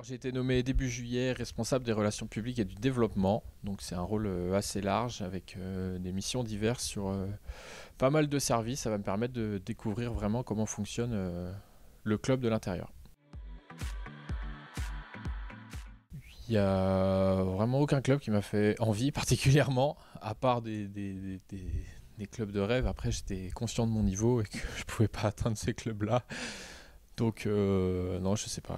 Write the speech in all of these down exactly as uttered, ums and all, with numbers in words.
j'ai été nommé début juillet responsable des relations publiques et du développement. Donc c'est un rôle euh, assez large avec euh, des missions diverses sur euh, pas mal de services. Ça va me permettre de découvrir vraiment comment fonctionne euh, le club de l'intérieur. Il n'y a vraiment aucun club qui m'a fait envie particulièrement, à part des, des, des, des, des clubs de rêve. Après, j'étais conscient de mon niveau et que je ne pouvais pas atteindre ces clubs-là. Donc euh, non, je sais pas.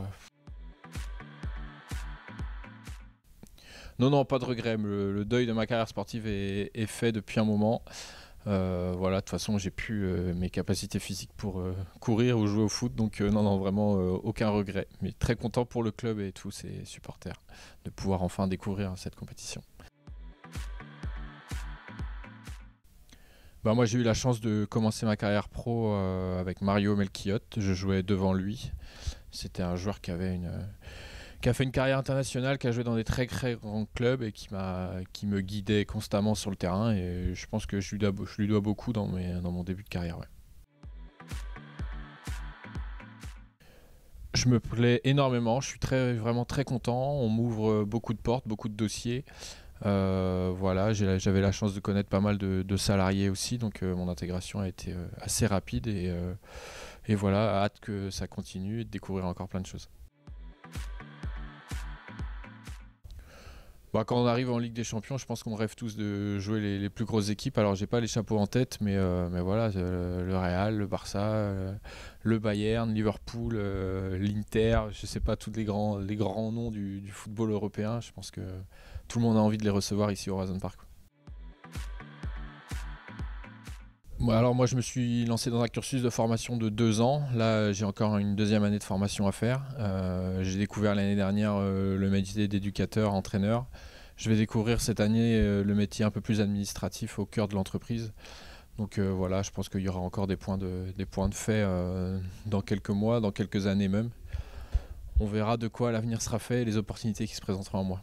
Non, non, pas de regret. Le, le deuil de ma carrière sportive est, est fait depuis un moment. Euh, voilà, de toute façon, j'ai plus euh, mes capacités physiques pour euh, courir ou jouer au foot. Donc euh, non, non, vraiment euh, aucun regret. Mais très content pour le club et tous ses supporters de pouvoir enfin découvrir cette compétition. Bah, moi, j'ai eu la chance de commencer ma carrière pro euh, avec Mario Melchiot. Je jouais devant lui. C'était un joueur qui avait une... qui a fait une carrière internationale, qui a joué dans des très très grands clubs et qui, m'a, qui me guidait constamment sur le terrain. Et je pense que je lui dois, je lui dois beaucoup dans, mes, dans mon début de carrière. Ouais. Je me plais énormément, je suis très, vraiment très content. On m'ouvre beaucoup de portes, beaucoup de dossiers. Euh, voilà, j'ai, j'avais la chance de connaître pas mal de, de salariés aussi, donc euh, mon intégration a été euh, assez rapide. Et, euh, et voilà, hâte que ça continue et de découvrir encore plein de choses. Bah, quand on arrive en Ligue des Champions, je pense qu'on rêve tous de jouer les, les plus grosses équipes. Alors j'ai pas les chapeaux en tête, mais, euh, mais voilà, euh, le Real, le Barça, euh, le Bayern, Liverpool, euh, l'Inter, je sais pas, tous les grands, les grands noms du, du football européen. Je pense que tout le monde a envie de les recevoir ici au Horizon Park. Bon, alors moi je me suis lancé dans un cursus de formation de deux ans. Là j'ai encore une deuxième année de formation à faire. Euh, j'ai découvert l'année dernière euh, le métier d'éducateur, entraîneur. Je vais découvrir cette année euh, le métier un peu plus administratif au cœur de l'entreprise. Donc euh, voilà, je pense qu'il y aura encore des points de, des points de fait euh, dans quelques mois, dans quelques années même. On verra de quoi l'avenir sera fait et les opportunités qui se présenteront à moi.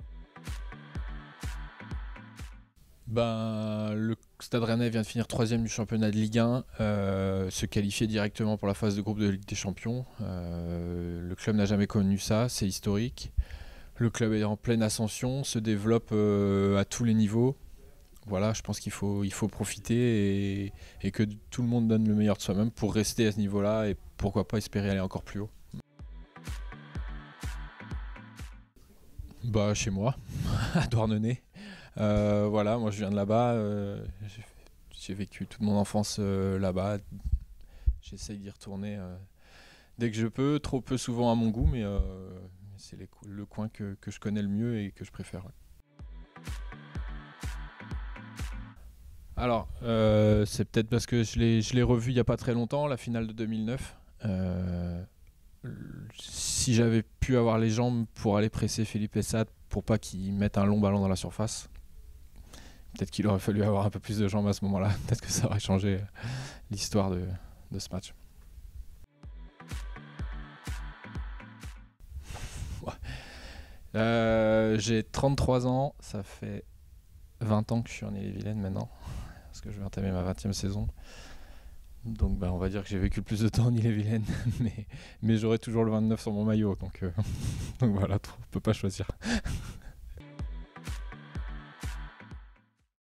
Ben, le Stade Rennais vient de finir troisième du championnat de Ligue un, euh, se qualifier directement pour la phase de groupe de Ligue des Champions. Euh, le club n'a jamais connu ça, c'est historique. Le club est en pleine ascension, se développe euh, à tous les niveaux. Voilà, je pense qu'il faut, il faut profiter et, et que tout le monde donne le meilleur de soi-même pour rester à ce niveau-là et pourquoi pas espérer aller encore plus haut. Bah, chez moi, à Douarnenez. Euh, voilà, moi je viens de là-bas, euh, j'ai, j'ai vécu toute mon enfance euh, là-bas. J'essaye d'y retourner euh, dès que je peux, trop peu souvent à mon goût, mais euh, c'est les, le coin que, que je connais le mieux et que je préfère. Ouais. Alors, euh, c'est peut-être parce que je l'ai, je l'ai revu il n'y a pas très longtemps, la finale de deux mille neuf. Euh, si j'avais pu avoir les jambes pour aller presser Philippe Essad pour pas qu'il mette un long ballon dans la surface, peut-être qu'il aurait fallu avoir un peu plus de jambes à ce moment-là. Peut-être que ça aurait changé l'histoire de, de ce match. Ouais. Euh, j'ai trente-trois ans, ça fait vingt ans que je suis en Ille-et-Vilaine maintenant, parce que je vais entamer ma vingtième saison. Donc bah, on va dire que j'ai vécu le plus de temps en Ille-et-Vilaine, mais, mais j'aurai toujours le vingt-neuf sur mon maillot, donc, euh, donc voilà, on ne peut pas choisir.